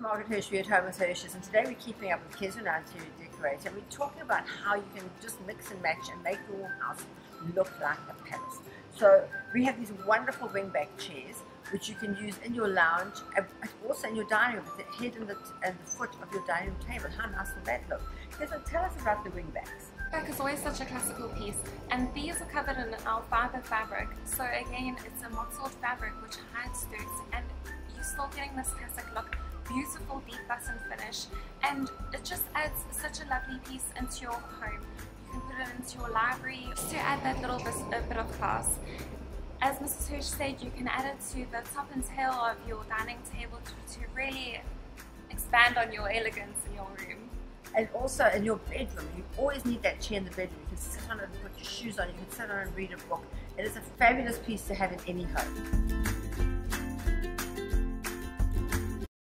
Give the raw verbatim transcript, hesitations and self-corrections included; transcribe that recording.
Margaret Hirsch, we're at Home with Hirsch's, and today we're keeping up with Keswick Interior Decorator, and we're talking about how you can just mix and match and make your house look like a palace. So we have these wonderful wingback chairs which you can use in your lounge and also in your dining room, with the head and the, and the foot of your dining room table. How nice will that look? Keswick, tell us about the wingbacks. Wingback is always such a classical piece, and these are covered in alfalfa fabric. So again, it's a mottled fabric which hides dirt, and you're still getting this classic look. Beautiful deep button finish, and it just adds such a lovely piece into your home. You can put it into your library just to add that little bit, a bit of class. As Missus Hirsch said, you can add it to the top and tail of your dining table to, to really expand on your elegance in your room. And also in your bedroom, you always need that chair in the bedroom. You can sit on it and put your shoes on, you can sit on it and read a book. It is a fabulous piece to have in any home.